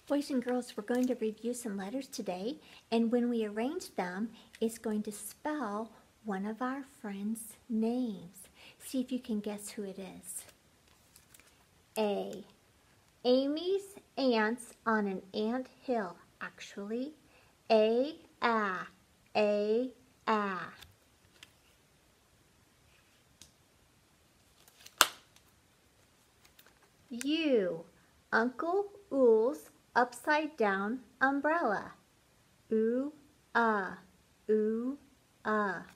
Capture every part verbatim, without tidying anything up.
Boys and girls, we're going to review some letters today, and when we arrange them, it's going to spell one of our friends' names. See if you can guess who it is. A. Amy's aunt's on an ant hill. Actually, A, A, A, A. U. Uncle Ool's upside down umbrella. Ooh, ah, ooh, ah.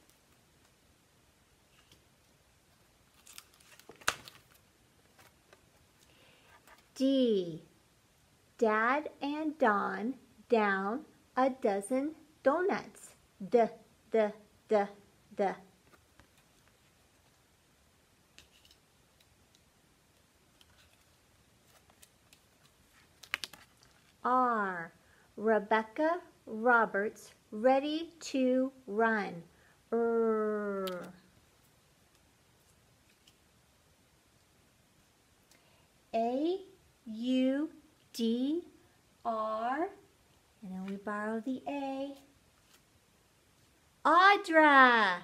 D. Dad and Don down a dozen donuts. D, D, D, D. R. Rebecca Roberts ready to run. R. A, U, D, R, and then we borrow the A. Audra.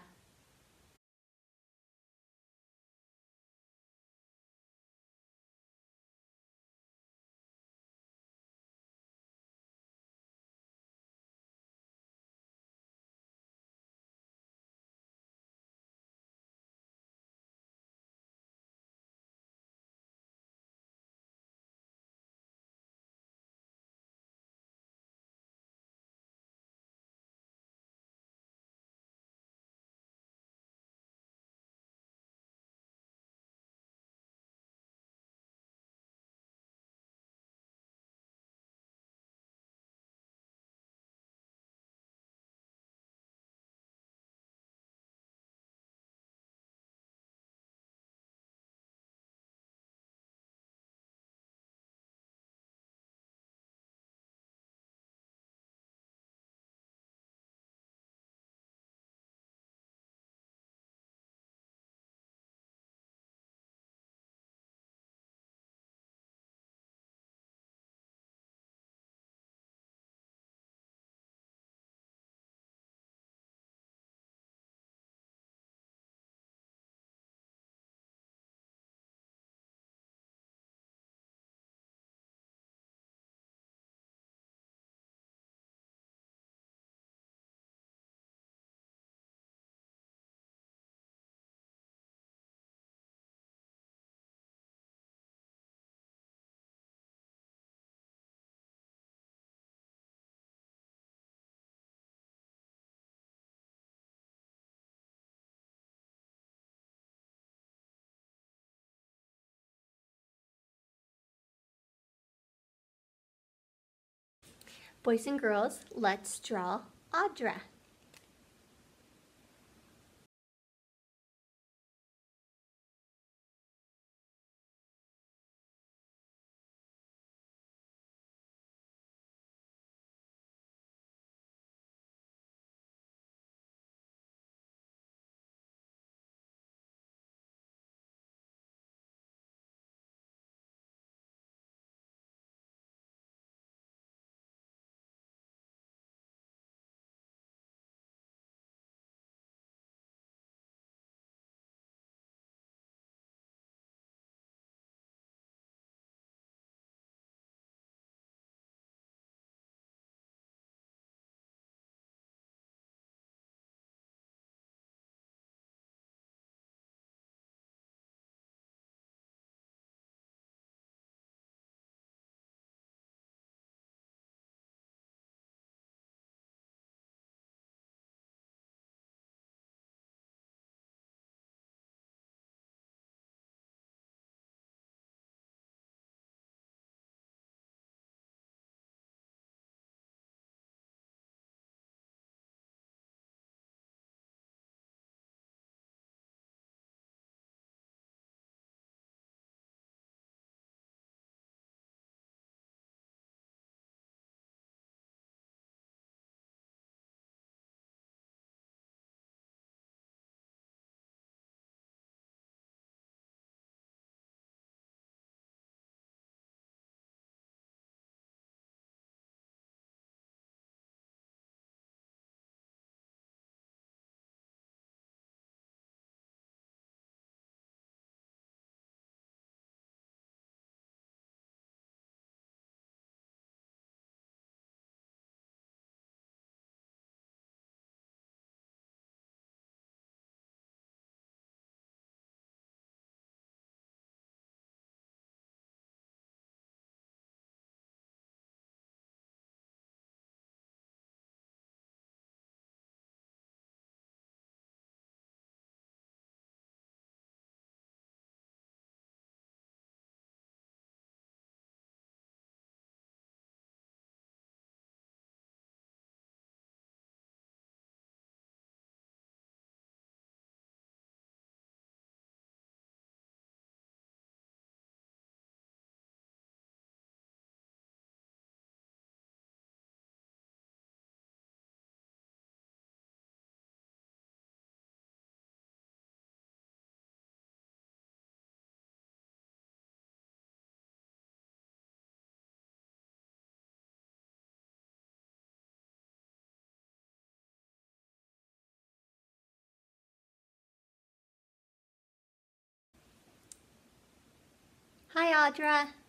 Boys and girls, let's draw Audra. Hi, Audra.